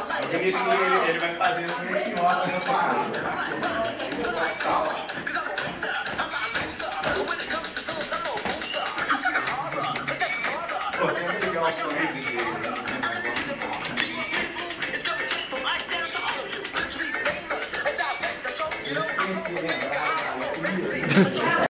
Ele vai fazendo meio que nota na parada. Pô, tenta ligar o som dele.